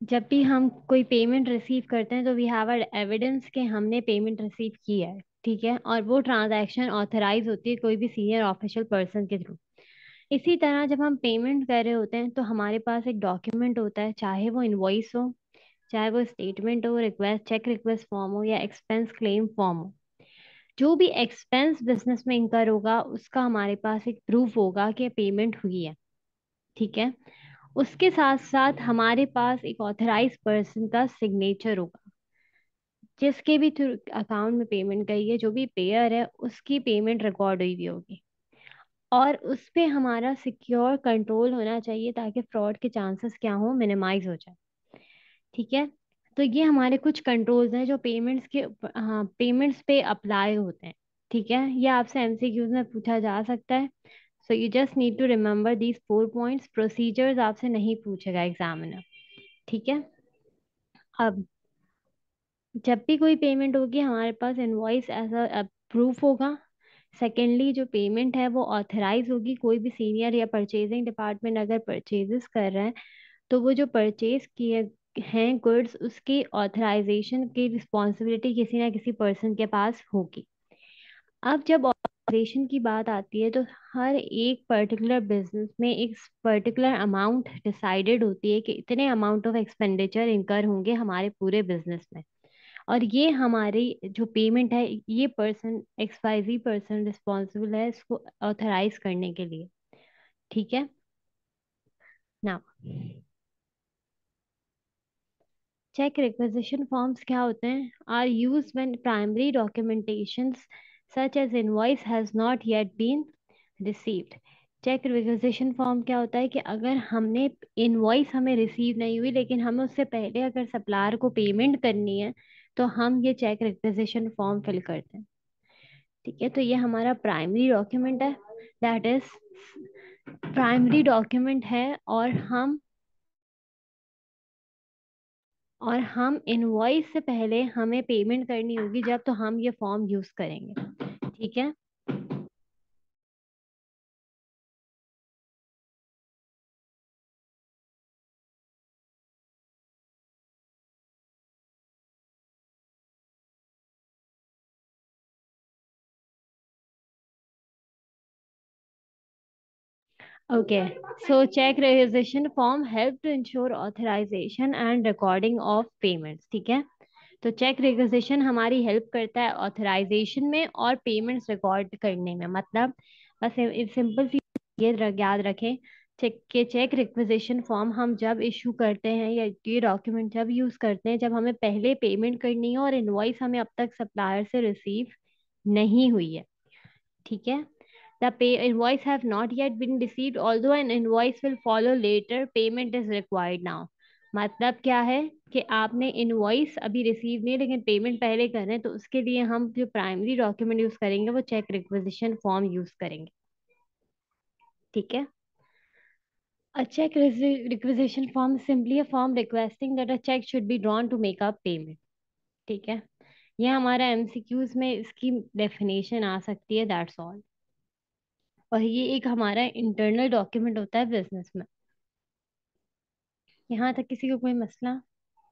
जब भी हम कोई पेमेंट रिसीव करते हैं तो वी हैव एविडेंस कि हमने पेमेंट रिसीव की है। ठीक है, और वो ट्रांजैक्शन ऑथराइज होती है कोई भी सीनियर ऑफिशियल पर्सन के थ्रू। इसी तरह जब हम पेमेंट कर रहे होते हैं तो हमारे पास एक डॉक्यूमेंट होता है, चाहे वो इनवॉइस हो, चाहे वो स्टेटमेंट हो, रिक्वेस्ट चेक रिक्वेस्ट फॉर्म हो, या एक्सपेंस क्लेम फॉर्म हो। जो भी एक्सपेंस बिजनेस में इंकर होगा उसका हमारे पास एक प्रूफ होगा कि पेमेंट हुई है। ठीक है, उसके साथ साथ हमारे पास एक ऑथराइज पर्सन का सिग्नेचर होगा, जिसके भी थ्रू अकाउंट में पेमेंट गई है, जो भी पेयर है उसकी पेमेंट रिकॉर्ड हुई भी होगी। और उस पे हमारा सिक्योर कंट्रोल होना चाहिए ताकि फ्रॉड के चांसेस क्या हो, मिनिमाइज हो जाए। ठीक है, तो ये हमारे कुछ कंट्रोल्स हैं जो पेमेंट्स के, हाँ, पेमेंट्स पे अप्लाई होते हैं। ठीक है, ये आपसे एमसीक्यूज में पूछा जा सकता है। So you just need to remember these 4 points. Procedures आपसे नहीं पूछेगा एग्जामिनर। ठीक है, अब जब भी कोई पेमेंट होगी हमारे पास इनवॉइस ऐसा प्रूफ होगा। सेकेंडली, जो पेमेंट है वो ऑथराइज होगी। कोई भी सीनियर या परचेजिंग डिपार्टमेंट अगर परचेजेस कर रहा है तो वो जो परचेज किए हैं गुड्स, उसकी ऑथराइजेशन की रिस्पॉन्सिबिलिटी किसी ना किसी पर्सन के पास होगी। अब जब ऑथराइजेशन की बात आती है तो हर एक पर्टिकुलर बिजनेस में एक पर्टिकुलर अमाउंट डिसाइडेड होती है कि इतने अमाउंट ऑफ एक्सपेंडिचर इनकर होंगे हमारे पूरे बिजनेस में। और ये हमारी जो पेमेंट है, ये पर्सन XYZ पर्सन रिस्पॉन्सिबल है इसको ऑथराइज करने के लिए। ठीक है ना। चेक रिक्वेजिशन फॉर्म्स क्या होते हैं? Are used when primary documentations such as invoice has not yet been received. Cheque requisition form क्या होता है कि अगर हमने इनवॉइस हमें रिसीव नहीं हुई लेकिन हमें उससे पहले अगर सप्लायर को पेमेंट करनी है तो हम ये चेक रिक्वेजिशन फॉर्म फिल करते हैं। ठीक है, तो ये हमारा प्राइमरी डॉक्यूमेंट है, दैट इज प्राइमरी डॉक्यूमेंट है। और हम इनवॉइस से पहले हमें पेमेंट करनी होगी जब, तो हम ये फॉर्म यूज करेंगे। ठीक है, okay. So cheque registration form help to ensure authorisation and recording of payments. ठीक है, तो चेक रिक्वेजिशन हमारी हेल्प करता है ऑथराइजेशन में और पेमेंट्स रिकॉर्ड करने में। मतलब बस सिंपल सी ये याद रखें, चेक रिक्वेजिशन फॉर्म हम जब इशू करते हैं या ये डॉक्यूमेंट जब यूज करते हैं जब हमें पहले पेमेंट करनी है और इनवॉइस हमें अब तक सप्लायर से रिसीव नहीं हुई है। ठीक है, the pay invoice have not yet been received although an invoice will follow later, payment is required now। मतलब क्या है कि आपने इनवॉइस अभी रिसीव नहीं लेकिन पेमेंट पहले कर रहे हैं, तो उसके लिए हम जो प्राइमरी डॉक्यूमेंट यूज करेंगे वो चेक रिक्वेजिशन फॉर्म यूज करेंगे। ठीक है, a check requisition form is simply a form requesting that a check should be drawn to make up payment। ठीक है, ये हमारा एमसीक्यूज में इसकी डेफिनेशन आ सकती है, दैट्स ऑल। और ये एक हमारा इंटरनल डॉक्यूमेंट होता है बिजनेस में। यहाँ तक किसी को कोई मसला?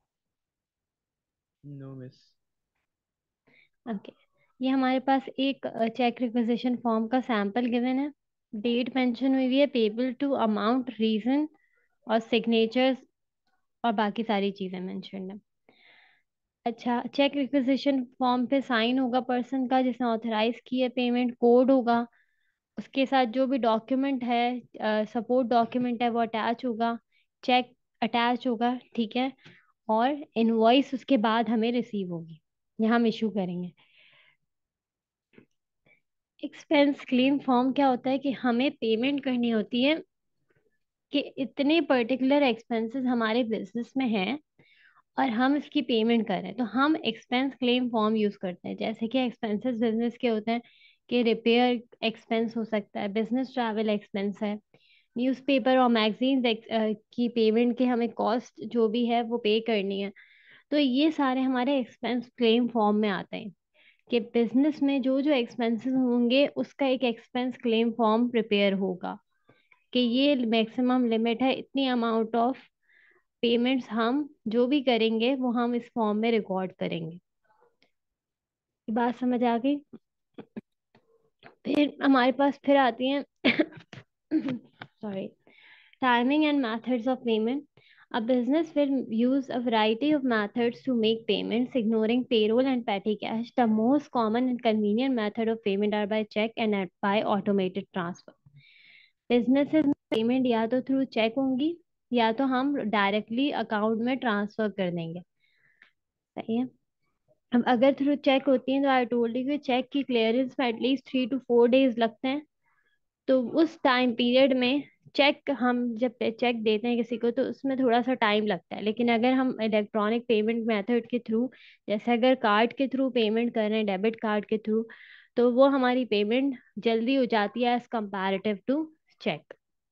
No miss. ओके, ये हमारे पास एक चेक रिक्वेजिशन फॉर्म का सैंपल गिवन है। डेट मेंशन हुई हुई है, पेबल टू, अमाउंट, रीजन और सिग्नेचर्स और बाकी सारी चीजें मेंशन है। अच्छा, चेक रिक्वेजिशन फॉर्म पे साइन होगा पर्सन का जिसने ऑथराइज की है, पेमेंट कोड होगा, उसके साथ जो भी डॉक्यूमेंट है, सपोर्ट डॉक्यूमेंट है वो अटैच होगा, चेक अटैच होगा। ठीक है, और इनवॉइस उसके बाद हमें रिसीव होगी या हम इशू करेंगे। एक्सपेंस क्लेम फॉर्म क्या होता है कि हमें पेमेंट करनी होती है कि इतने पर्टिकुलर एक्सपेंसेस हमारे बिजनेस में हैं और हम इसकी पेमेंट कर रहे हैं, तो हम एक्सपेंस क्लेम फॉर्म यूज करते हैं। जैसे कि एक्सपेंसेस बिजनेस के होते हैं कि रिपेयर एक्सपेंस हो सकता है, बिजनेस ट्रैवल एक्सपेंस है, न्यूज़पेपर और मैगजीन की पेमेंट के हमें कॉस्ट जो भी है वो पे करनी है। तो ये सारे हमारे एक्सपेंस क्लेम फॉर्म में आते हैं कि बिजनेस में जो जो एक्सपेंसेस होंगे उसका एक एक्सपेंस क्लेम फॉर्म प्रिपेयर होगा कि ये मैक्सिमम लिमिट है इतनी अमाउंट ऑफ पेमेंट्स हम जो भी करेंगे वो हम इस फॉर्म में रिकॉर्ड करेंगे। ये बात समझ आ गई? फिर हमारे पास फिर आती हैं sorry, timing and methods of payment. A business will use a variety of methods to make payments, ignoring payroll and petty cash. The most common and convenient method of payment are by check and by automated transfer. Businesses में payment या तो through check होंगी या तो हम directly account में transfer कर देंगे। सही है। अब अगर थ्रू चेक होती है तो आई टोल्ड यू कि चेक की क्लियरेंस में एटलीस्ट 3 to 4 days लगते हैं। तो उस टाइम पीरियड में चेक, हम जब चेक देते हैं किसी को तो उसमें थोड़ा सा टाइम लगता है। लेकिन अगर हम इलेक्ट्रॉनिक पेमेंट मेथड के थ्रू, जैसे अगर कार्ड के थ्रू पेमेंट कर रहे हैं, डेबिट कार्ड के थ्रू, तो वो हमारी पेमेंट जल्दी हो जाती है as comparative to cheque.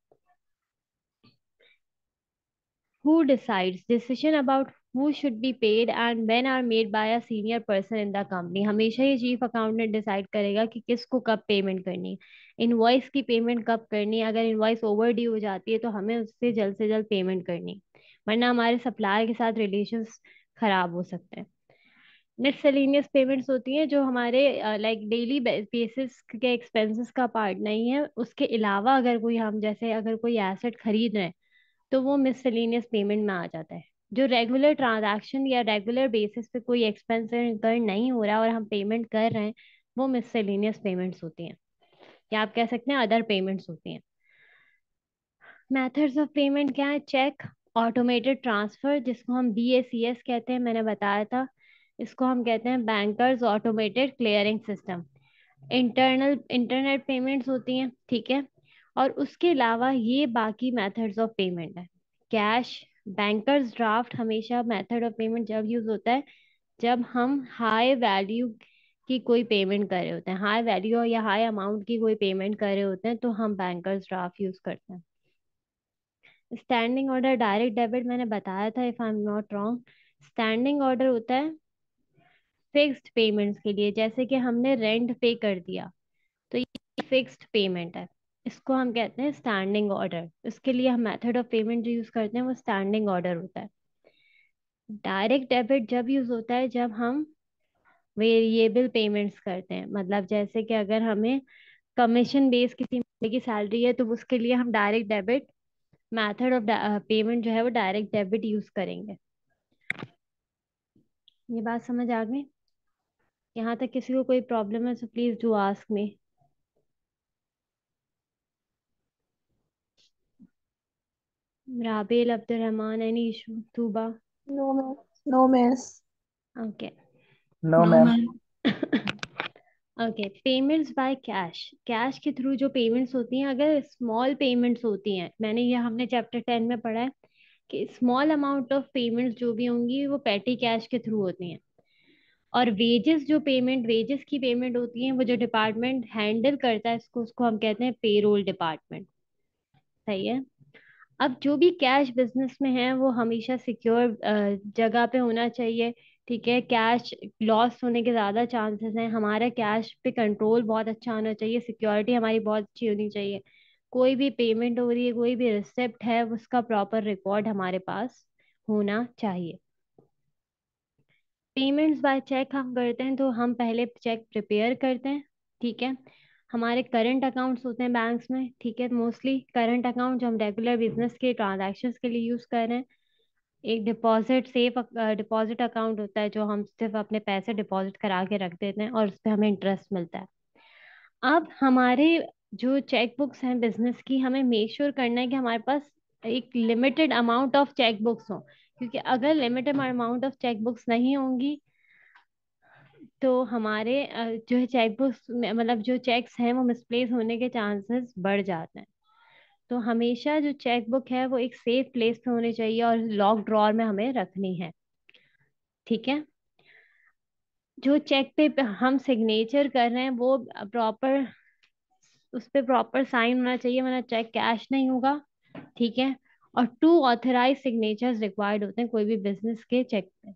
Who decides? Decision about who should be paid and when are made by a senior person in the company. हमेशा ये चीफ अकाउंटेंट डिसाइड करेगा कि किसको कब पेमेंट करनी है, इनवॉइस की पेमेंट कब करनी है। अगर इनवॉइस ओवर ड्यू हो जाती है तो हमें उससे जल्द से जल्द पेमेंट करनी है, वरना हमारे सप्लायर के साथ रिलेशंस खराब हो सकते हैं। मिससेलेनियस पेमेंट्स होती हैं जो हमारे लाइक डेली बेसिस के एक्सपेंसेस का पार्ट नहीं है, उसके अलावा अगर कोई, हम जैसे अगर कोई एसेट खरीद रहे हैं तो वो मिससेलेनियस पेमेंट में आ जाता है। जो रेगुलर ट्रांजैक्शन या रेगुलर बेसिस पे कोई एक्सपेंस इनकर नहीं हो रहा और हम पेमेंट कर रहे हैं, वो मिससेलेनियस पेमेंट्स होती हैं, या आप कह सकते हैं अदर पेमेंट्स होती हैं। मेथड्स ऑफ पेमेंट क्या है? चेक, ऑटोमेटेड ट्रांसफर जिसको हम BACS कहते हैं, मैंने बताया था। इसको हम कहते हैं bankers automated clearing system. Internal internet payments होती हैं, ठीक है। और उसके अलावा ये बाकी मेथड्स ऑफ पेमेंट है। कैश, बैंकर्स ड्राफ्ट हमेशा मेथड ऑफ पेमेंट जब यूज होता है जब हम हाई वैल्यू की कोई पेमेंट कर रहे होते हैं, हाई वैल्यू या हाई अमाउंट की कोई पेमेंट कर रहे होते हैं, तो हम बैंकर्स ड्राफ्ट यूज करते हैं। स्टैंडिंग ऑर्डर डायरेक्ट डेबिट मैंने बताया था, if I am not wrong. Standing order होता है फिक्स्ड पेमेंट्स के लिए, जैसे कि हमने रेंट पे कर दिया तो ये फिक्स्ड पेमेंट है, इसको हम कहते हैं स्टैंडिंग ऑर्डर। इसके लिए हम मेथड ऑफ पेमेंट जो यूज करते हैं वो स्टैंडिंग ऑर्डर होता है। डायरेक्ट डेबिट जब यूज होता है जब हम वेरिएबल पेमेंट्स करते हैं, मतलब जैसे कि अगर हमें कमीशन बेस किसी महीने की सैलरी है तो उसके लिए हम direct debit method of payment जो है वो डायरेक्ट डेबिट यूज करेंगे। ये बात समझ आ गई? यहाँ तक किसी को कोई प्रॉब्लम है तो please do ask me. Rabel, Abdul Rahman, any issue? Tooba? No, miss. No, miss. Okay. No No, ma'am. ma'am. Okay, payments by cash. Cash के थ्रू जो पेमेंट्स होती हैं, अगर स्मॉल पेमेंट्स होती हैं, मैंने ये हमने चैप्टर 10 में पढ़ा है कि स्मॉल अमाउंट ऑफ पेमेंट्स जो भी होंगी वो पेटी कैश के थ्रू होती हैं। और वेजेस की पेमेंट होती है, वो जो डिपार्टमेंट हैंडल करता है इसको, उसको हम कहते हैं पेरोल डिपार्टमेंट। सही है। अब जो भी कैश बिजनेस में है वो हमेशा सिक्योर जगह पे होना चाहिए, ठीक है। कैश लॉस होने के ज्यादा चांसेस हैं, हमारा कैश पे कंट्रोल बहुत अच्छा होना चाहिए, सिक्योरिटी हमारी बहुत अच्छी होनी चाहिए। कोई भी पेमेंट हो रही है, कोई भी रिसिप्ट है, उसका प्रॉपर रिकॉर्ड हमारे पास होना चाहिए। पेमेंट्स बाय चेक हम करते हैं तो हम पहले चेक प्रिपेयर करते हैं, ठीक है। हमारे करंट अकाउंट्स होते हैं बैंक्स में, ठीक है। मोस्टली करंट अकाउंट जो हम रेगुलर बिजनेस के ट्रांजैक्शंस के लिए यूज कर रहे हैं। एक डिपॉजिट सेफ डिपॉजिट अकाउंट होता है जो हम सिर्फ अपने पैसे डिपॉजिट करा के रख देते हैं और उस पर हमें इंटरेस्ट मिलता है। अब हमारे जो चेक बुक्स हैं बिजनेस की, हमें मेक श्योर करना है कि हमारे पास एक limited amount of cheque books हो, क्योंकि अगर limited amount of cheque books नहीं होंगी तो हमारे जो है चेक बुक्स मतलब जो चेक्स हैं वो मिसप्लेस होने के चांसेस बढ़ जाते हैं। तो हमेशा जो चेक बुक है वो एक सेफ प्लेस पे होनी चाहिए और लॉक ड्रॉर में हमें रखनी है, ठीक है। जो चेक पे हम सिग्नेचर कर रहे हैं वो प्रॉपर, उस पे प्रॉपर साइन होना चाहिए, वरना चेक कैश नहीं होगा, ठीक है। और 2 ऑथराइज सिग्नेचर्स रिक्वायर्ड होते हैं कोई भी बिजनेस के चेक पे।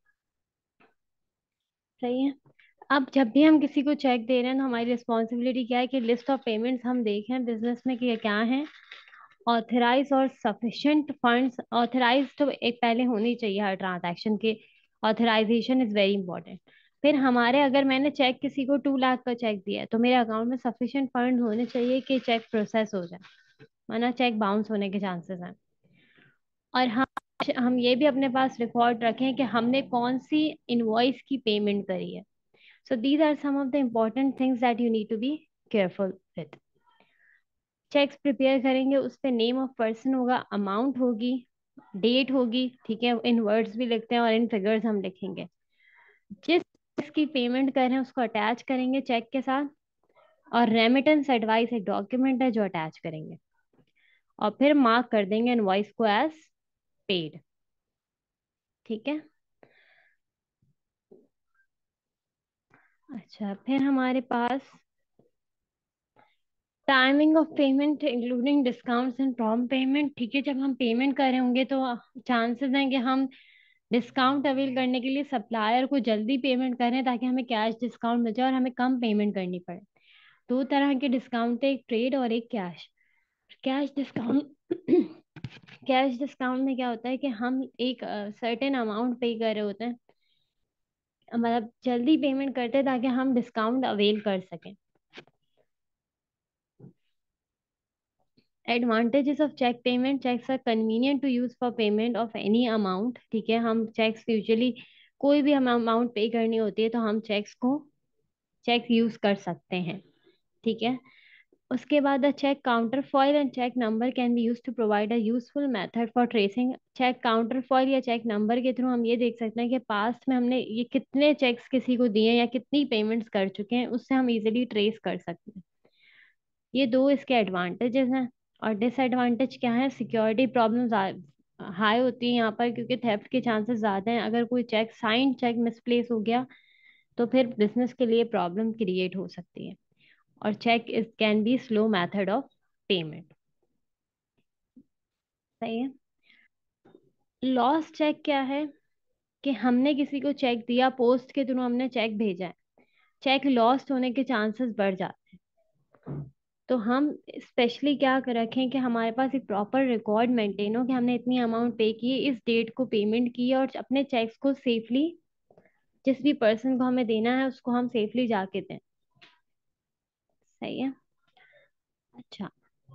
सही है। अब जब भी हम किसी को चेक दे रहे हैं तो हमारी रिस्पॉन्सिबिलिटी क्या है कि लिस्ट ऑफ पेमेंट्स हम देखें बिजनेस में कि ये क्या है, ऑथराइज और सफिशिएंट फंड्स, ऑथराइज तो एक पहले होनी चाहिए हर ट्रांजैक्शन के, ऑथराइजेशन इज वेरी इंपॉर्टेंट। फिर हमारे, अगर मैंने चेक किसी को 2 लाख का चेक दिया है तो मेरे अकाउंट में सफिशिएंट फंड होने चाहिए कि चेक प्रोसेस हो जाए, वरना चेक बाउंस होने के चांसेस हैं। और हम ये भी अपने पास रिकॉर्ड रखें कि हमने कौन सी इनवॉइस की पेमेंट करी है। So these are some of the important things that you need to be careful with. Cheques prepare करेंगे, उस पे नेम ऑफ पर्सन होगा, अमाउंट होगी, डेट होगी, ठीक है, इन वर्ड्स भी लिखते हैं और इन फिगर्स हम लिखेंगे। जिस की पेमेंट कर रहे हैं उसको अटैच करेंगे चेक के साथ, और रेमिटेंस एडवाइस एक डॉक्यूमेंट है जो अटैच करेंगे, और फिर मार्क कर देंगे इनवॉइस को एज पेड। ठीक है। अच्छा, फिर हमारे पास timing of payment including discounts and prompt payment. ठीक है, जब हम पेमेंट कर रहे होंगे तो चांसेस हैं कि हम डिस्काउंट अवेल करने के लिए सप्लायर को जल्दी पेमेंट करें ताकि हमें कैश डिस्काउंट मिल जाए और हमें कम पेमेंट करनी पड़े। 2 तरह के डिस्काउंट है, एक ट्रेड और एक cash. Cash discount cash discount में क्या होता है कि हम एक सर्टेन अमाउंट पे कर रहे होते हैं, मतलब जल्दी पेमेंट करते हैं ताकि हम डिस्काउंट अवेल कर सकें। Advantages of cheque payment, cheques are convenient to use for payment of any amount. ठीक है, हम चेक्स यूजुअली कोई भी हम अमाउंट पे करनी होती है तो हम चेक्स यूज कर सकते हैं। ठीक है। उसके बाद the cheque counter foil and cheque number can be use to provide a useful method for tracing. Cheque counter foil या चेक नंबर के थ्रू हम ये देख सकते हैं कि पास्ट में हमने ये कितने चेक्स किसी को दिए या कितनी पेमेंट्स कर चुके हैं, उससे हम इजिली ट्रेस कर सकते हैं। ये दो इसके एडवांटेजेस हैं। और डिसएडवांटेज क्या है? सिक्योरिटी प्रॉब्लम्स हाई होती है यहाँ पर, क्योंकि थेफ्ट के चांसेस ज़्यादा हैं। अगर कोई चेक, साइंड चेक मिसप्लेस हो गया तो फिर बिजनेस के लिए प्रॉब्लम क्रिएट हो सकती है। और cheque is can be slow method of payment. सही है। लॉस चेक क्या है? कि हमने किसी को चेक दिया, पोस्ट के थ्रू हमने चेक भेजा है, चेक लॉस्ट होने के चांसेस बढ़ जाते हैं। तो हम स्पेशली क्या कर रखें कि हमारे पास एक प्रॉपर रिकॉर्ड मेंटेन हो कि हमने इतनी अमाउंट पे की, इस डेट को पेमेंट की, और अपने चेक्स को सेफली जिस भी पर्सन को हमें देना है उसको हम सेफली जाके दें। सही है। अच्छा,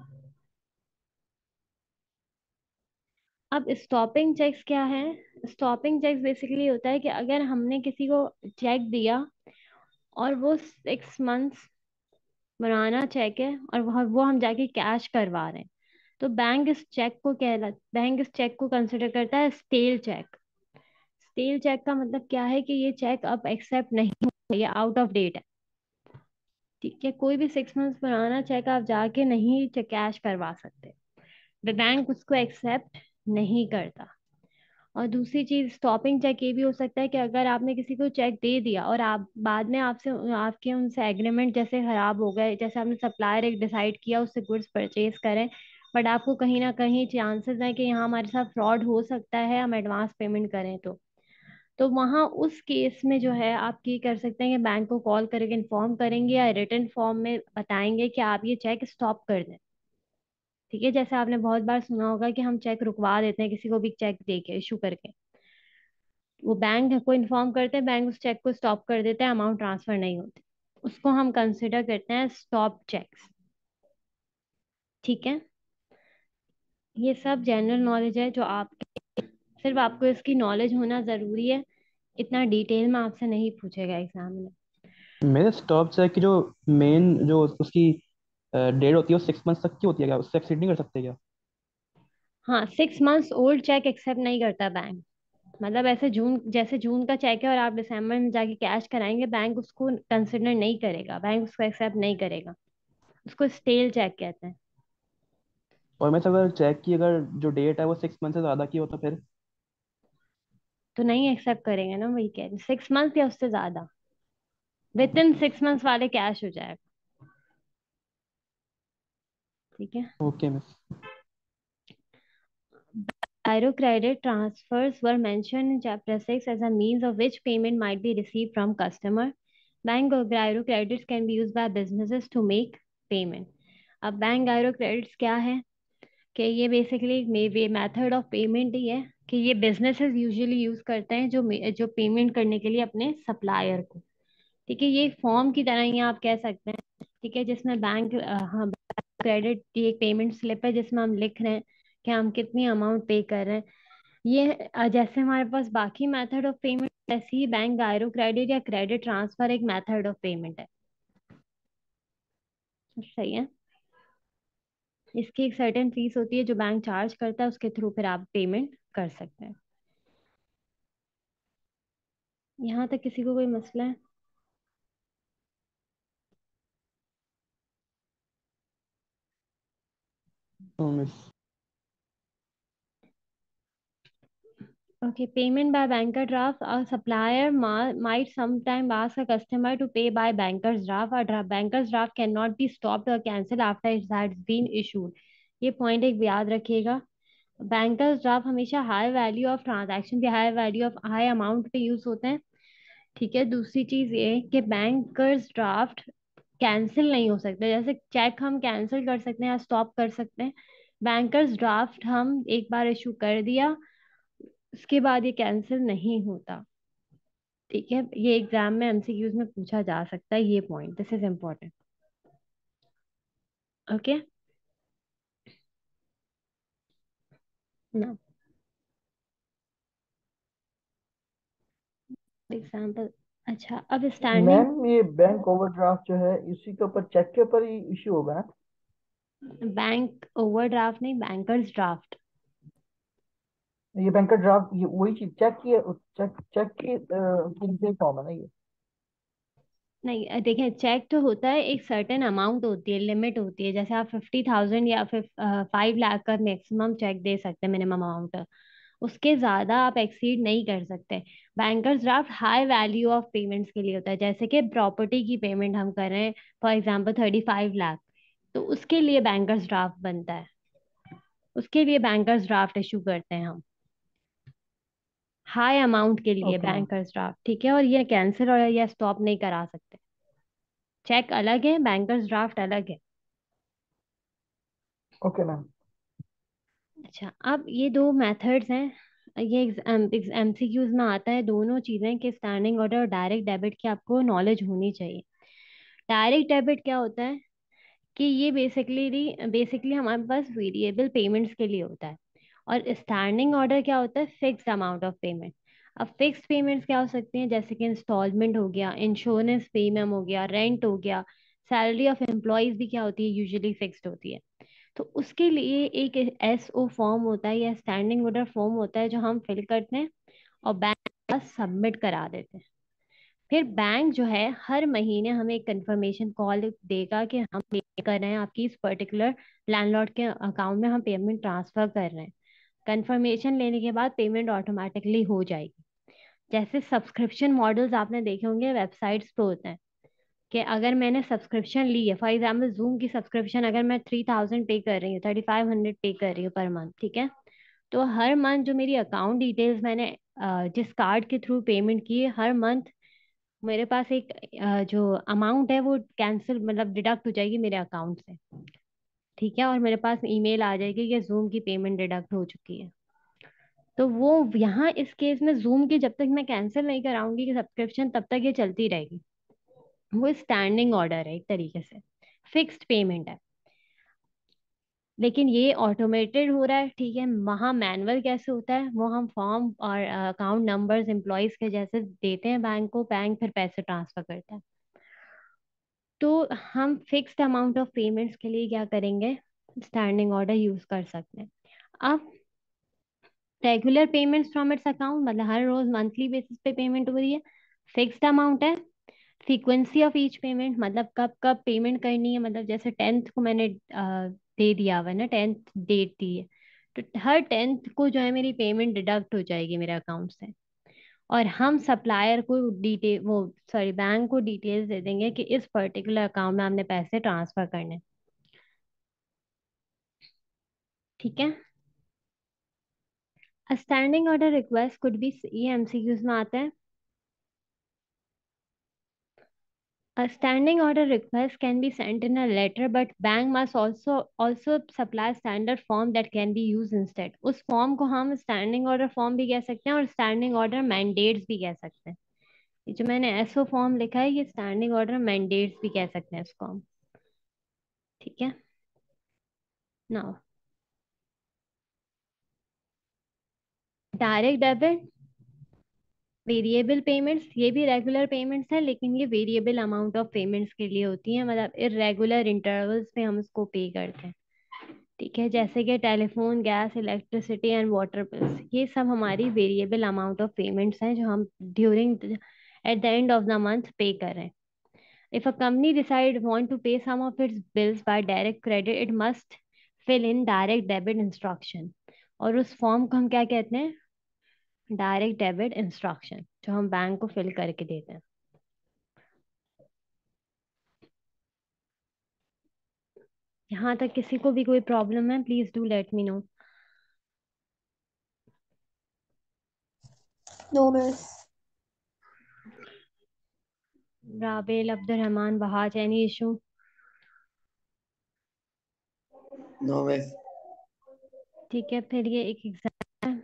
अब स्टॉपिंग चेक्स क्या है? स्टॉपिंग चेक्स बेसिकली होता है कि अगर हमने किसी को चेक दिया और वो 6 मंथ्स पुराना चेक है और वो हम जाके कैश करवा रहे हैं, तो बैंक इस चेक को कंसिडर करता है स्टेल चेक। स्टेल चेक का मतलब क्या है? कि ये चेक अब एक्सेप्ट नहीं होगा, ये आउट ऑफ डेट है। ठीक है, कोई भी 6 मंथ्स पुराना चेक आप जाके नहीं कैश करवा सकते, बैंक उसको एक्सेप्ट नहीं करता। और दूसरी चीज, स्टॉपिंग चेक ये भी हो सकता है कि अगर आपने किसी को चेक दे दिया और आप बाद में आपसे आपके उनसे एग्रीमेंट जैसे खराब हो गए, जैसे आपने सप्लायर एक डिसाइड किया उससे गुड्स परचेज करें, बट आपको कहीं ना कहीं चांसेस है कि यहाँ हमारे साथ फ्रॉड हो सकता है, हम एडवांस पेमेंट करें तो वहाँ उस केस में जो है आप ये कर सकते हैं कि बैंक को कॉल करके इन्फॉर्म करेंगे या रिटर्न फॉर्म में बताएंगे कि आप ये चेक स्टॉप कर दें। ठीक है, जैसे आपने बहुत बार सुना होगा कि हम चेक रुकवा देते हैं किसी को भी चेक दे के, इशू करके, वो बैंक को इन्फॉर्म करते हैं, बैंक उस चेक को स्टॉप कर देता है, अमाउंट ट्रांसफर नहीं होती, उसको हम कंसिडर करते हैं स्टॉप चेक्स। ठीक है। ये सब जनरल नॉलेज है जो आप, सिर्फ आपको इसकी नॉलेज होना जरूरी है, इतना डिटेल में आपसे नहीं पूछेगा एग्जाम में। मेरे स्टॉप चेक की जो मेन जो उसकी डेट होती है वो 6 मंथ्स तक की होती है क्या? उससे एक्सीड नहीं कर सकते क्या? हाँ, 6 मंथ्स ओल्ड चेक एक्सेप्ट नहीं करता बैंक। मतलब ऐसे जून का चेक है और आप दिसंबर में जाके कैश कराएंगे, बैंक उसको कंसिडर नहीं करेगा, बैंक उसको एक्सेप्ट नहीं करेगा, उसको स्टेल चेक कहते हैं। और मैं अगर चेक की अगर जो डेट है वो 6 मंथ से ज़्यादा की हो तो फिर? तो नहीं एक्सेप्ट करेंगे ना, वही कह रहे, 6 मंथ या उससे ज्यादा, विद इन 6 मंथ्स वाले कैश हो जाएगा। ठीक है। Okay miss. Gyro credit transfers were mentioned in Chapter 6 as a means of which payment might be received from customer. Bank or gyro credits can be used by businesses to make payment. अब bank gyro credits क्या है? कि ये basically method of payment ही है कि ये businesses usually use करते हैं जो पेमेंट करने के लिए अपने सप्लायर को। ठीक है, ये फॉर्म की तरह ही आप कह सकते हैं। ठीक है, जिसमें बैंक, हाँ, क्रेडिट, ये एक पेमेंट स्लिप है जिसमें हम लिख रहे हैं कि हम कितनी अमाउंट पे कर रहे हैं। ये जैसे हमारे पास बाकी मेथड ऑफ पेमेंट, ऐसे ही बैंक गायरो क्रेडिट या क्रेडिट ट्रांसफर एक मेथड ऑफ पेमेंट है। सही है। इसकी एक सर्टेन फीस होती है जो बैंक चार्ज करता है, उसके थ्रू फिर आप पेमेंट कर सकते हैं। यहाँ तक किसी को कोई मसला है? तो miss. Okay, payment by banker draft. A supplier might sometime ask a customer to pay by banker's draft. Banker's draft cannot be stopped or cancelled after it has been issued. ये पॉइंट एक याद रखिएगा। Bankers draft हमेशा high value of transaction या high value of high amount पे use होते हैं। ठीक है, दूसरी चीज ये है कि बैंकर्स ड्राफ्ट कैंसिल नहीं हो सकते। जैसे चेक हम कैंसिल कर सकते हैं या स्टॉप कर सकते हैं, बैंकर्स ड्राफ्ट हम एक बार इशू कर दिया, उसके बाद ये कैंसिल नहीं होता। ठीक है, ये एग्जाम में एमसीक्यूज में पूछा जा सकता है, ये point, this is important. Okay ना, एग्जाम्पल। अच्छा, अब स्टैंडिंग। मैम ये बैंक ओवरड्राफ्ट जो है इसी के ऊपर, चेक के ऊपर ही इश्यू होगा ना? बैंक ओवरड्राफ्ट नहीं, बैंकर्स ड्राफ्ट। ये बैंक का ड्राफ्ट, ये वही चीज, चेक की, चेक चेक की की फॉर्म है ना ये? नहीं, देखें, चेक तो होता है, एक सर्टेन अमाउंट होती है, लिमिट होती है। जैसे आप 50,000 या फिर 5 लाख का मैक्सिमम चेक दे सकते हैं, मिनिमम अमाउंट। उसके ज्यादा आप एक्सीड नहीं कर सकते। Bankers draft high value of payments के लिए होता है, जैसे कि प्रॉपर्टी की पेमेंट हम कर रहे हैं, फॉर एग्जांपल 35 लाख, तो उसके लिए बैंकर्स ड्राफ्ट बनता है, उसके लिए बैंकर्स ड्राफ्ट इशू करते हैं हम, हाई अमाउंट के लिए ओके मैम। Bankers draft. ठीक है, और ये कैंसिल और या स्टॉप नहीं करा सकते। चेक अलग है, बैंकर्स ड्राफ्ट अलग है। Okay ma'am. अच्छा, अब ये दो मेथड्स हैं, ये एमसीक्यूज में आता है दोनों चीजें, कि स्टैंडिंग ऑर्डर और डायरेक्ट डेबिट की आपको नॉलेज होनी चाहिए। डायरेक्ट डेबिट क्या होता है कि ये बेसिकली बेसिकली हमारे पास वेरिएबल पेमेंट्स के लिए होता है। और स्टैंडिंग ऑर्डर क्या होता है, फिक्स्ड अमाउंट ऑफ पेमेंट। अब फिक्स्ड पेमेंट्स क्या हो सकती हैं, जैसे कि इंस्टॉलमेंट हो गया, इंश्योरेंस प्रीमियम हो गया, रेंट हो गया, सैलरी ऑफ एम्प्लॉयज भी क्या होती है, यूजुअली फिक्स्ड होती है। तो उसके लिए एक एसओ फॉर्म होता है या स्टैंडिंग ऑर्डर फॉर्म होता है जो हम फिल करते हैं और बैंक के पास सबमिट करा देते हैं। फिर बैंक जो है हर महीने हमें एक कंफर्मेशन कॉल देगा कि हम पे कर रहे हैं, आपकी इस पर्टिकुलर लैंडलॉर्ड के अकाउंट में हम पेमेंट ट्रांसफर कर रहे हैं। कंफर्मेशन लेने के बाद पेमेंट ऑटोमेटिकली हो जाएगी। जैसे सब्सक्रिप्शन मॉडल्स आपने देखे होंगे वेबसाइट्स पे होते हैं, कि अगर मैंने सब्सक्रिप्शन ली है, फॉर एग्जाम्पल जूम की सब्सक्रिप्शन अगर मैं 3,000 पे कर रही हूँ, 3,500 पे कर रही हूँ पर मंथ, ठीक है, तो हर मंथ जो मेरी अकाउंट डिटेल्स मैंने जिस कार्ड के थ्रू पेमेंट की है, हर मंथ मेरे पास एक जो अमाउंट है वो कैंसिल, मतलब डिडक्ट हो जाएगी मेरे अकाउंट से। ठीक है, और मेरे पास ईमेल आ जाएगी कि जूम की पेमेंट डिडक्ट हो चुकी है। तो वो यहाँ इस केस में जूम की जब तक मैं कैंसिल नहीं कराऊंगी कि सब्सक्रिप्शन, तब तक ये चलती रहेगी। वो स्टैंडिंग ऑर्डर है एक तरीके से, फिक्स्ड पेमेंट है। लेकिन ये ऑटोमेटेड हो रहा है। ठीक है, वहाँ मैनुअल कैसे होता है, वो हम फॉर्म और अकाउंट नंबर्स एम्प्लॉयज के जैसे देते हैं बैंक को, बैंक फिर पैसे ट्रांसफर करता है। तो हम फिक्स्ड अमाउंट ऑफ पेमेंट्स के लिए क्या करेंगे, स्टैंडिंग ऑर्डर यूज कर सकते हैं। अब regular payments from its account, मतलब हर रोज मंथली बेसिस पे पेमेंट हो रही है, फिक्स्ड अमाउंट है। फ्रीक्वेंसी ऑफ ईच पेमेंट, मतलब कब कब पेमेंट करनी है, मतलब जैसे 10th को मैंने दे दिया हुआ है ना, 10th डेट दी है, तो हर 10th को जो है मेरी पेमेंट डिडक्ट हो जाएगी मेरे अकाउंट से। और हम सप्लायर को डिटेल, वो सॉरी, बैंक को डिटेल्स दे देंगे कि इस पर्टिकुलर अकाउंट में हमने पैसे ट्रांसफर करने हैं। ठीक है, standing order request could be, ये एमसीक्यूज में आता है। A standing order request can be sent in a letter, but bank must also supply standard form that can be used instead. उस फॉर्म को हम स्टैंडिंग ऑर्डर फॉर्म भी कह सकते हैं और स्टैंडिंग ऑर्डर मैंडेट्स भी कह सकते हैं। ये जो मैंने एसओ फॉर्म लिखा है ये स्टैंडिंग ऑर्डर मैंडेट्स भी कह सकते हैं इसको हम। ठीक है। Now direct debit, variable payments, ये भी रेगुलर पेमेंट्स हैं लेकिन ये वेरिएबल अमाउंट ऑफ पेमेंट्स के लिए होती हैं, मतलब इरेगुलर इंटरवल्स पे हम उसको पे करते हैं। ठीक है, जैसे कि telephone, gas, electricity and water bills, ये सब हमारी वेरिएबल अमाउंट ऑफ पेमेंट्स हैं जो हम during at the end of the month pay कर रहे हैं। If a company decide want to pay some of its bills by direct credit, it must fill in direct debit instruction, और उस form को हम क्या कहते हैं? डायरेक्ट डेबिट इंस्ट्रक्शन, जो हम बैंक को फिल करके देते हैं। यहाँ तक किसी को भी कोई प्रॉब्लम है, please do let me know. No, miss. Rabel, Abdul Rahman, Bahaj, any issue? No, miss. ठीक है, फिर ये एक एग्जाम है।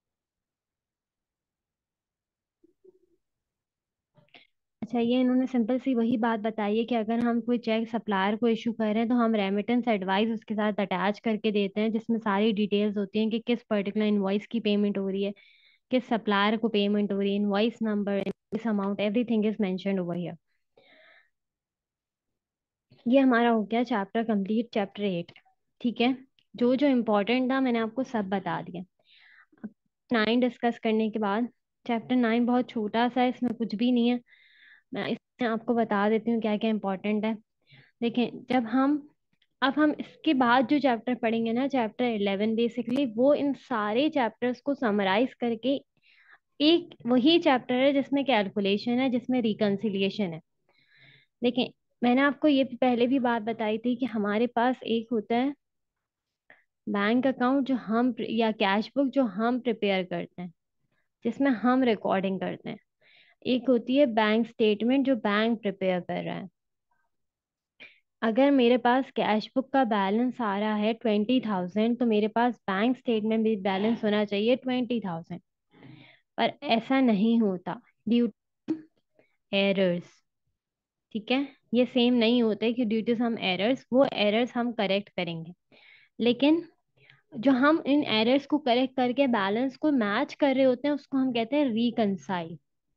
अच्छा, ये इन्होंने सिंपल सी वही बात बताई है कि अगर हम कोई चेक सप्लायर को इशू कर रहे हैं तो हम रेमिटेंस एडवाइस उसके साथ अटैच करके देते हैं, जिसमें सारी डिटेल्स होती हैं कि किस पर्टिकुलर इनवॉइस की पेमेंट हो रही है, किस सप्लायर को पेमेंट हो रही है, invoice number, invoice amount, everything is mentioned over here. ये हमारा हो गया चैप्टर कंप्लीट, चैप्टर 8। ठीक है, जो जो इम्पोर्टेंट था मैंने आपको सब बता दिया। 9 डिस्कस करने के बाद, चैप्टर 9 बहुत छोटा सा है, इसमें कुछ भी नहीं है। मैं इसमें आपको बता देती हूँ क्या क्या इम्पोर्टेंट है। देखें, अब हम इसके बाद जो चैप्टर पढ़ेंगे ना, चैप्टर 11, बेसिकली वो इन सारे चैप्टर्स को समराइज करके एक वही चैप्टर है जिसमें कैलकुलेशन है, जिसमें रिकंसिलिएशन है। देखें, मैंने आपको ये पहले भी बात बताई थी कि हमारे पास एक होता है बैंक अकाउंट जो हम, या कैश बुक जो हम प्रिपेयर करते हैं, जिसमें हम रिकॉर्डिंग करते हैं। एक होती है बैंक स्टेटमेंट जो बैंक प्रिपेयर कर रहा है। अगर मेरे पास कैश बुक का बैलेंस आ रहा है 20,000, तो मेरे पास बैंक स्टेटमेंट भी बैलेंस होना चाहिए 20,000। पर ऐसा नहीं होता ड्यू एरर्स। ठीक है, ये सेम नहीं होते कि ड्यू टू सम एरर्स, वो एरर्स हम करेक्ट करेंगे, लेकिन जो हम इन एरर्स को करेक्ट करके बैलेंस को मैच कर रहे होते हैं उसको हम कहते हैं रिकंसाइल।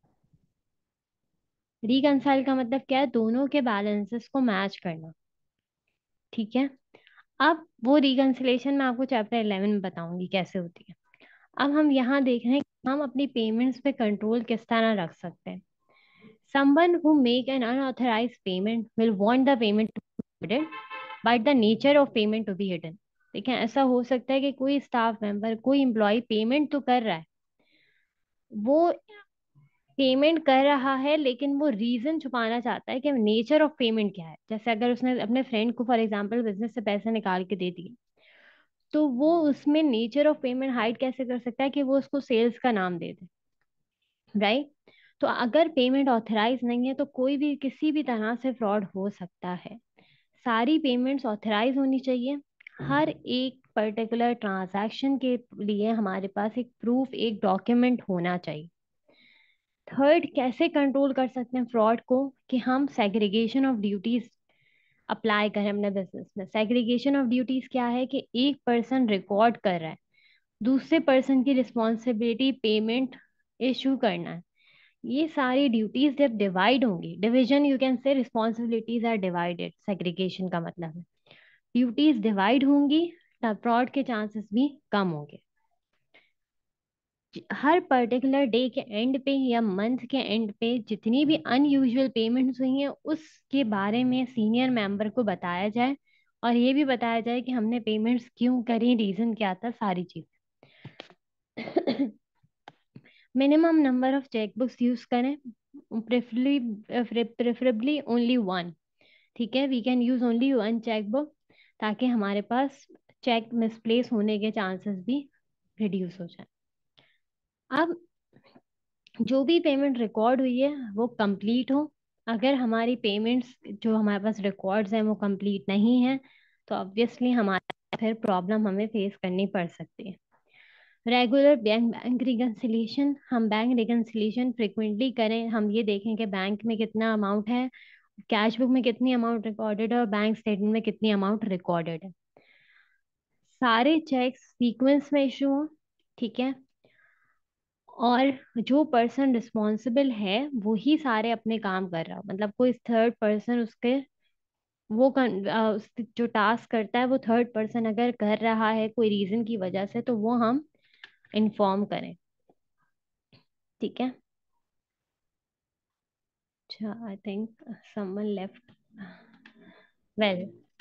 रिकंसाइल का मतलब क्या है? दोनों के बैलेंसेस को मैच करना। ठीक है, अब वो रिकंसिलेशन मैं आपको चैप्टर 11 में बताऊंगी कैसे होती है। अब हम यहाँ देख रहे हैं कि हम अपनी पेमेंट्स पे कंट्रोल किस तरह रख सकते हैं। Someone who make an unauthorized payment will want the payment to be hidden, but the nature of payment to be hidden. देखिए, ऐसा हो सकता है कि कोई स्टाफ मेंबर, कोई एम्प्लॉय पेमेंट तो कर रहा है, वो पेमेंट कर रहा है लेकिन वो रीजन छुपाना चाहता है कि नेचर ऑफ पेमेंट क्या है। जैसे अगर उसने अपने फ्रेंड को फॉर एग्जांपल बिजनेस से पैसे निकाल के दे दिए, तो वो उसमें नेचर ऑफ पेमेंट हाइड कैसे कर सकता है कि वो उसको सेल्स का नाम दे दे, राइट? तो अगर पेमेंट ऑथराइज नहीं है तो कोई भी किसी भी तरह से फ्रॉड हो सकता है। सारी पेमेंट्स ऑथराइज होनी चाहिए। हर एक पर्टिकुलर ट्रांजैक्शन के लिए हमारे पास एक प्रूफ, एक डॉक्यूमेंट होना चाहिए। थर्ड, कैसे कंट्रोल कर सकते हैं फ्रॉड को? कि हम सेग्रीगेशन ऑफ ड्यूटीज अप्लाई करें अपने बिजनेस में। सेग्रीगेशन ऑफ ड्यूटीज क्या है? कि एक पर्सन रिकॉर्ड कर रहा है, दूसरे पर्सन की रिस्पॉन्सिबिलिटी पेमेंट इशू करना है। ये सारी ड्यूटीज जब डिवाइड होंगी, division you can say, responsibilities are divided, segregation का मतलब है ड्यूटीज डिवाइड होंगी, तब फ्रॉड के चांसेस भी कम होंगे। हर पर्टिकुलर डे के एंड पे या मंथ के एंड पे जितनी भी अनयूजुअल पेमेंट्स हुई हैं उसके बारे में सीनियर मेंबर को बताया जाए, और ये भी बताया जाए कि हमने पेमेंट्स क्यों करी, रीजन क्या था, सारी चीज। Minimum number of cheque books use करें, प्रेफरेबली ओनली वन। ठीक है, we can use only one cheque book, ताकि हमारे पास चेक मिसप्लेस होने के चांसेस भी रिड्यूस हो जाए। अब जो भी पेमेंट रिकॉर्ड हुई है वो कंप्लीट हो, अगर हमारी पेमेंट्स जो हमारे पास रिकॉर्ड्स हैं वो कंप्लीट नहीं है तो ऑब्वियसली हमारा फिर प्रॉब्लम हमें फेस करनी पड़ सकती है। रेगुलर बैंक रिकन्सिलिएशन, हम बैंक रिकन्सिलिएशन फ्रिक्वेंटली करें। हम ये देखें कि बैंक में कितना अमाउंट है, कैश बुक में कितनी अमाउंट रिकॉर्डेड है और बैंक स्टेटमेंट में कितनी अमाउंट रिकॉर्डेड है। सारे चेक्स सीक्वेंस में इशू हो, ठीक है, और जो पर्सन रिस्पॉन्सिबल है वो ही सारे अपने काम कर रहा हो, मतलब कोई थर्ड पर्सन उसके जो टास्क करता है वो थर्ड पर्सन अगर कर रहा है कोई रीजन की वजह से तो वो हम इन्फॉर्म करें, ठीक है। अच्छा, I think someone left. Well,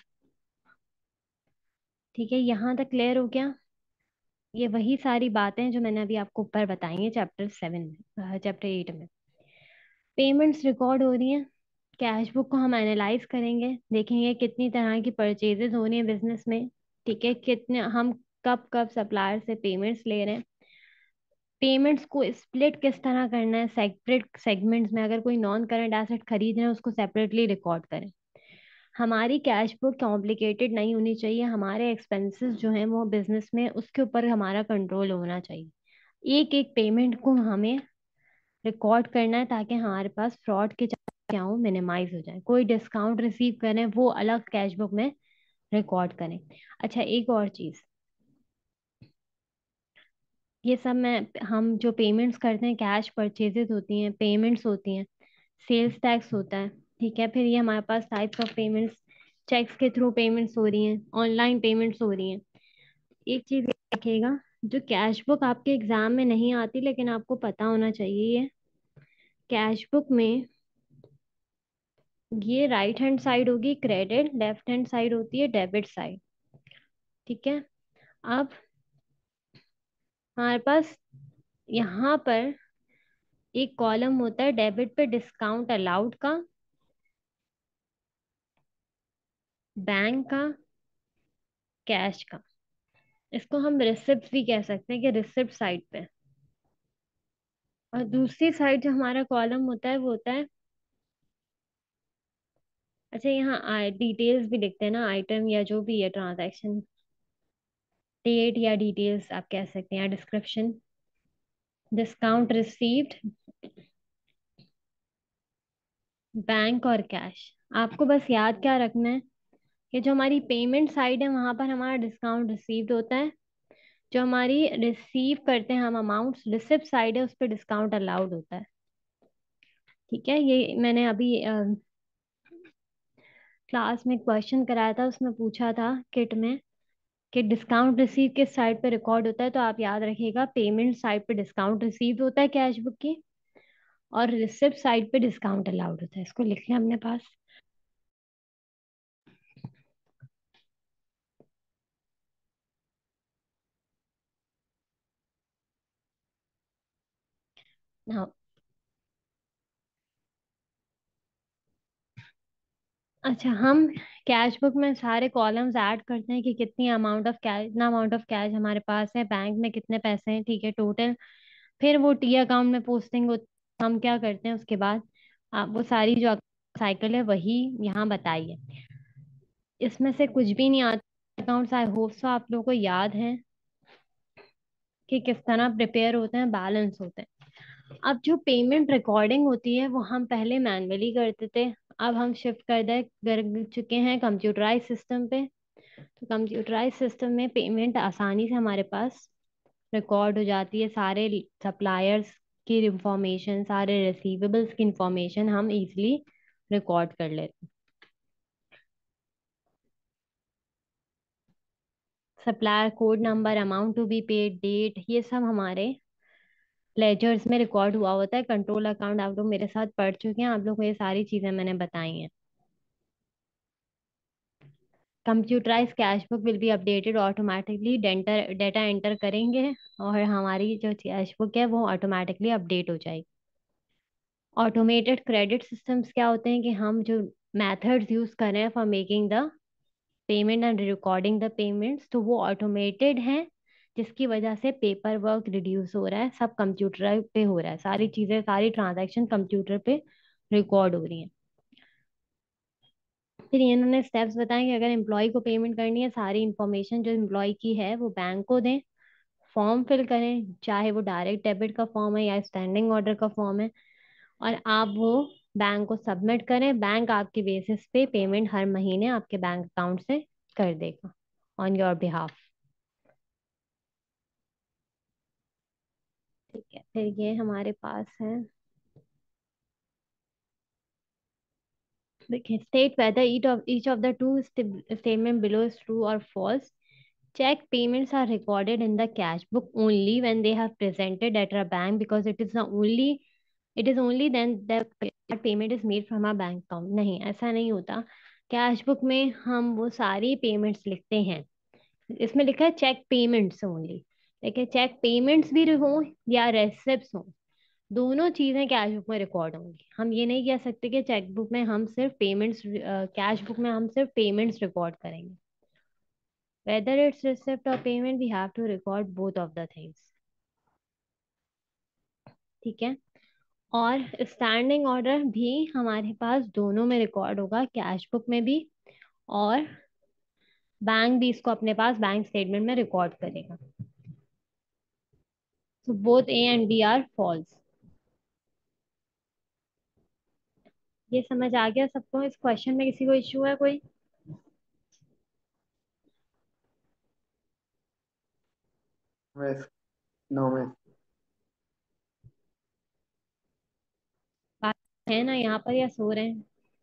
ठीक है, यहाँ तक क्लियर हो गया। ये वही सारी बातें जो मैंने अभी आपको ऊपर बताई हैं चैप्टर 7 में, चैप्टर 8 में। पेमेंट्स रिकॉर्ड हो रही हैं, कैश बुक को हम एनालाइज करेंगे, देखेंगे कितनी तरह की परचेजेस हो रही हैं बिजनेस में, ठीक है, कितने हम कब कब सप्लायर से पेमेंट्स ले रहे हैं, पेमेंट्स को स्प्लिट किस तरह करना है सेपरेट सेगमेंट्स में, अगर कोई नॉन करंट एसेट खरीद रहे हैं उसको सेपरेटली रिकॉर्ड करें। हमारी कैश बुक कॉम्प्लिकेटेड नहीं होनी चाहिए, हमारे एक्सपेंसेस जो हैं वो बिजनेस में उसके ऊपर हमारा कंट्रोल होना चाहिए। एक एक पेमेंट को हमें रिकॉर्ड करना है ताकि हमारे पास फ्रॉड के क्या हो मिनिमाइज हो जाए। कोई डिस्काउंट रिसीव करें वो अलग कैश बुक में रिकॉर्ड करें। अच्छा, एक और चीज, ये सब में हम जो पेमेंट्स करते हैं, कैश परचेजेस होती हैं, पेमेंट्स होती हैं, सेल्स टैक्स होता है, ठीक है, फिर ये हमारे पास टाइप्स ऑफ पेमेंट्स, चेक्स के थ्रू पेमेंट्स हो रही हैं, ऑनलाइन पेमेंट्स हो रही हैं। एक चीज रखिएगा, जो कैश बुक आपके एग्जाम में नहीं आती लेकिन आपको पता होना चाहिए, ये कैश बुक में ये राइट हैंड साइड होगी क्रेडिट, लेफ्ट हैंड साइड होती है डेबिट साइड, ठीक है। अब हमारे पास यहाँ पर एक कॉलम होता है डेबिट पे डिस्काउंट अलाउड का, बैंक का, कैश का। इसको हम रिसिप्ट भी कह सकते हैं कि रिसिप्ट साइड पे। और दूसरी साइड जो हमारा कॉलम होता है वो होता है, अच्छा यहाँ डिटेल्स भी लिखते हैं ना, आइटम या जो भी है ट्रांजैक्शन डेट या डिटेल्स आप कह सकते हैं, या डिस्क्रिप्शन, डिस्काउंट रिसीव्ड, बैंक और कैश। आपको बस याद क्या रखना है कि जो हमारी पेमेंट साइड है वहां पर हमारा डिस्काउंट रिसीव्ड होता है, जो हमारी रिसीव करते हैं हम अमाउंट रिसिप्ट साइड है उस पर डिस्काउंट अलाउड होता है, ठीक है। ये मैंने अभी क्लास में क्वेश्चन कराया था, उसमें पूछा था किट में कि डिस्काउंट रिसीव किस साइड पे रिकॉर्ड होता है, तो आप याद रखिएगा पेमेंट साइड पे डिस्काउंट रिसीव होता है कैश बुक की, और रिसिप्ट साइड पे डिस्काउंट अलाउड होता है। इसको लिख लें अपने पास। हाँ, अच्छा, हम कैश बुक में सारे कॉलम्स ऐड करते हैं कि कितनी अमाउंट ऑफ कैश, इतना अमाउंट ऑफ कैश हमारे पास है, बैंक में कितने पैसे हैं, ठीक है, टोटल। फिर वो टी अकाउंट में पोस्टिंग होती है। हम क्या करते हैं उसके बाद, आप वो सारी जो साइकिल है वही यहाँ बताई है, इसमें से कुछ भी नहीं आता। अकाउंट्स आई होप सो आप लोगों को याद है कि किस तरह प्रिपेयर होते हैं, बैलेंस होते हैं। अब जो पेमेंट रिकॉर्डिंग होती है वो हम पहले मैनुअली करते थे, अब हम शिफ्ट कर चुके हैं कंप्यूटराइज सिस्टम पे। तो कंप्यूटराइज सिस्टम में पेमेंट आसानी से हमारे पास रिकॉर्ड हो जाती है, सारे सप्लायर्स की इंफॉर्मेशन, सारे रिसीवेबल्स की इंफॉर्मेशन हम इजीली रिकॉर्ड कर लेते हैं। Supplier code number, amount to be paid, date, ये सब हमारे लेजर्स में रिकॉर्ड हुआ होता है। कंट्रोल अकाउंट आप लोग मेरे साथ पढ़ चुके हैं, आप लोग को ये सारी चीजें मैंने बताई हैं। Computerised cash book will be updated automatically, data enter करेंगे और हमारी जो कैश बुक है वो ऑटोमेटिकली अपडेट हो जाएगी। ऑटोमेटेड क्रेडिट सिस्टम्स क्या होते हैं कि हम जो मेथड्स यूज कर रहे हैं for making the payment and recording the payments, तो वो ऑटोमेटेड हैं, जिसकी वजह से पेपर वर्क रिड्यूस हो रहा है, सब कंप्यूटर पे हो रहा है, सारी चीजें, सारी ट्रांजैक्शन कंप्यूटर पे रिकॉर्ड हो रही हैं। फिर इन्होंने स्टेप्स बताए कि अगर एम्प्लॉय को पेमेंट करनी है, सारी इंफॉर्मेशन जो एम्प्लॉय की है वो बैंक को दें, फॉर्म फिल करें, चाहे वो डायरेक्ट डेबिट का फॉर्म है या स्टैंडिंग ऑर्डर का फॉर्म है, और आप वो बैंक को सबमिट करें। बैंक आपके बेसिस पे पेमेंट हर महीने आपके बैंक अकाउंट से कर देगा ऑन योर बिहाफ। ठीक है, फिर ये हमारे पास है, देखिए, state whether each of the two statement below is true or false. Check payments are recorded in the cash book only when they have presented at our bank, because it is only then that payment is made from our bank account. नहीं, ऐसा नहीं होता। Cash book में हम वो सारी payments लिखते हैं, इसमें लिखा है चेक पेमेंट्स ओनली। देखिए, चेक पेमेंट्स भी हो या रेसिप्ट हो, दोनों चीजें कैश बुक में रिकॉर्ड होंगी। हम ये नहीं कह सकते कि चेक बुक में हम सिर्फ पेमेंट्स, कैश बुक में हम सिर्फ पेमेंट्स रिकॉर्ड करेंगे। वेदर इट्स रिसिप्ट और payment, we have to record both of the things. ठीक है, और स्टैंडिंग ऑर्डर भी हमारे पास दोनों में रिकॉर्ड होगा, कैश बुक में भी, और बैंक भी इसको अपने पास बैंक स्टेटमेंट में रिकॉर्ड करेगा। So both A and B are false. ये समझ आ गया सबको? इस क्वेश्चन में किसी को इश्यू है कोई? मिस नो मिस बात है ना यहाँ पर, या सो रहे हैं?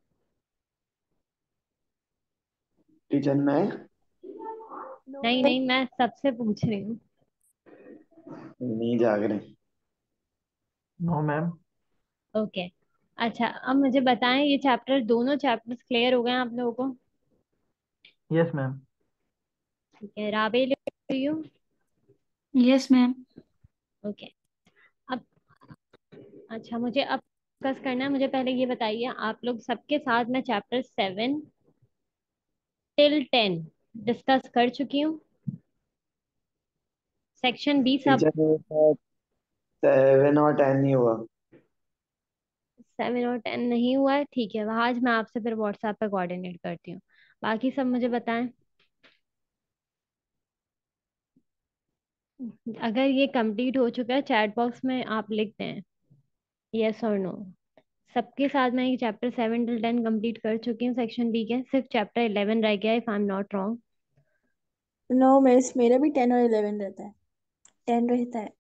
टीचर में नो नहीं मैम। नहीं, मैं सबसे पूछ रही हूँ। नहीं जाग रहे। No ma'am. ओके, अच्छा, अब मुझे बताएं, ये चैप्टर, दोनों चैप्टर्स क्लियर हो गए हैं आप लोगों को? Yes ma'am. ठीक है, राबेल, यू? Yes ma'am. ओके, अब, अच्छा, मुझे अब डिस्कस करना है। मुझे पहले ये बताइए, आप लोग सबके साथ मैं चैप्टर 7 till 10 डिस्कस कर चुकी हूँ। सेक्शन बी सब। टीचर मेरे साथ 7 और 10 नहीं हुआ। 7 और 10 नहीं हुआ है? ठीक है, वह आज मैं आपसे फिर व्हाट्सएप पे कोऑर्डिनेट करती हूँ। बाकी सब मुझे बताएं, अगर ये कंप्लीट हो चुका है चैट बॉक्स में आप लिख दें यस और नो। सबके साथ मैं ये चैप्टर 7 till 10 कंप्लीट कर चुकी हूँ सेक्शन बी के, सिर्फ चैप्टर 11 रह गया, if I am not wrong. No miss, मेरा भी 10 और 11 रहता है। 10 रहता है।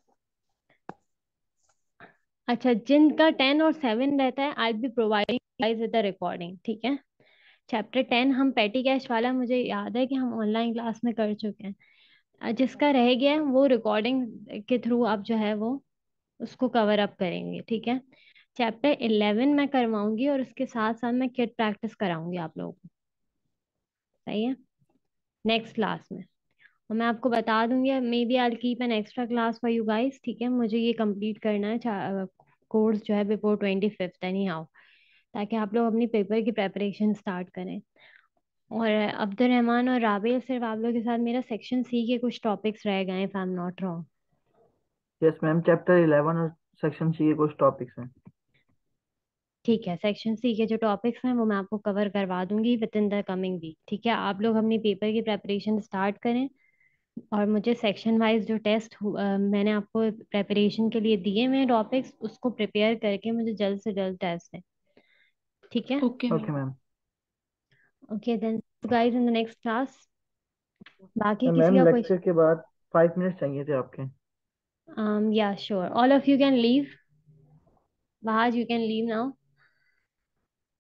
अच्छा, जिनका 10 और 7 रहता है, I be providing guys with the recording. ठीक है, चैप्टर 10 हम पेटी कैश वाला, मुझे याद है कि हम ऑनलाइन क्लास में कर चुके हैं। जिसका रह गया है वो रिकॉर्डिंग के थ्रू आप जो है वो उसको कवर अप करेंगे। ठीक है, चैप्टर 11 मैं करवाऊंगी और उसके साथ साथ मैं किट प्रैक्टिस कराऊंगी आप लोगों को। सही है, नेक्स्ट क्लास में। और मैं आपको बता दूंगी, maybe I keep an extra class for you guys. ठीक है, मुझे ये कंप्लीट करना है कोर्स जो है बिफोर 25th एनी हाउ, ताकि आप लोग अपनी पेपर की प्रेपरेशन स्टार्ट करें। और अब्दुल रहमान और राबेल, सिर्फ आप लोग के साथ मेरा सेक्शन सी के कुछ टॉपिक्स रह गए, if I am not wrong. Yes ma'am, chapter 11 और सेक्शन सी के कुछ टॉपिक्स हैं। ठीक है, सेक्शन सी के जो टॉपिक्स हैं वो मैं आपको कवर करवा दूंगी within the coming week. ठीक है, आप लोग अपनी पेपर की प्रेपरेशन स्टार्ट करें, और मुझे सेक्शन वाइज जो टेस्ट मैंने आपको प्रेपरेशन के लिए दिए हुए टॉपिक्स, उसको प्रिपेयर करके मुझे जल्द से जल्द टेस्ट है। ठीक है, okay okay ma'am. Ma'am. Okay then guys, in the next class. बाकी किसी मैम का कोई? लेक्चर के बाद 5 मिनट चाहिए थे आपके। या sure, all of you can leave. Bahaj, you can leave now.